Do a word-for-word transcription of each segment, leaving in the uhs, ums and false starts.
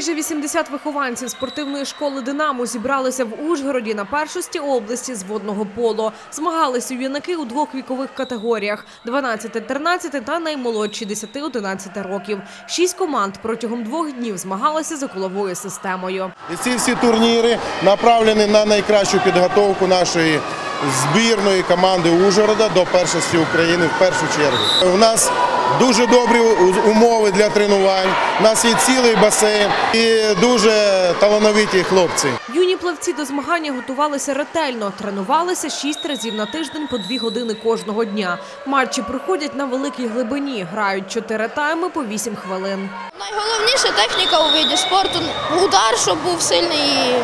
Майже вісімдесят вихованців спортивної школи «Динамо» зібралися в Ужгороді на першості області з водного поло. Змагалися юнаки у двох вікових категоріях – дванадцяти-тринадцяти та наймолодші десяти-одинадцяти років. Шість команд протягом двох днів змагалися за коловою системою. І ці всі турніри направлені на найкращу підготовку нашої збірної команди Ужгорода до першості України в першу чергу. У нас дуже добрі умови для тренувань, у нас є цілий басейн і дуже талановиті хлопці. Юні плавці до змагання готувалися ретельно, тренувалися шість разів на тиждень по дві години кожного дня. Матчі проходять на великій глибині, грають чотири тайми по вісім хвилин. Найголовніше техніка у виді спорту, удар, щоб був сильний, і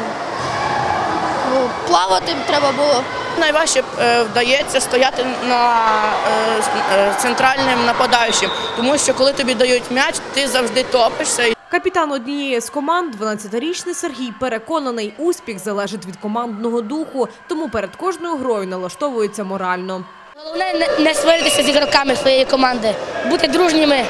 ну, плавати треба було. Найважче вдається стояти на центральним нападаючим, тому що коли тобі дають м'яч, ти завжди топишся. Капітан однієї з команд, дванадцятирічний Сергій, переконаний, успіх залежить від командного духу, тому перед кожною грою налаштовується морально. Головне не сваритися з ігроками своєї команди, бути дружніми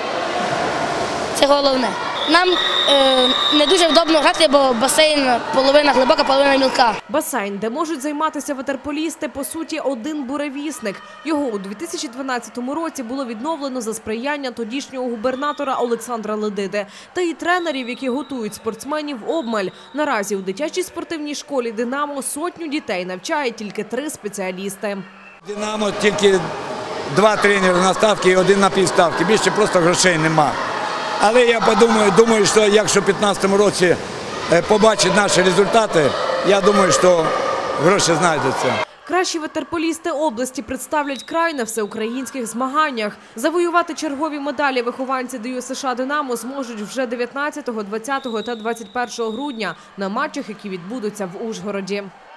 – це головне. Нам е, не дуже вдобно грати, бо басейн половина глибока, половина мілка. Басейн, де можуть займатися ватерполісти, по суті, один буревісник. Його у дві тисячі дванадцятому році було відновлено за сприяння тодішнього губернатора Олександра Ледиди. Та й тренерів, які готують спортсменів, обмаль. Наразі у дитячій спортивній школі «Динамо» сотню дітей навчає тільки три спеціалісти. «Динамо» тільки два тренери на ставки і один на півставки. Більше просто грошей нема. Але я подумаю, думаю, що якщо в п'ятнадцятому році побачать наші результати, я думаю, що гроші знайдуться. Кращі ватерполісти області представлять край на всеукраїнських змаганнях. Завоювати чергові медалі вихованці ДЮСШ «Динамо» зможуть вже дев'ятнадцятого, двадцятого та двадцять першого грудня на матчах, які відбудуться в Ужгороді.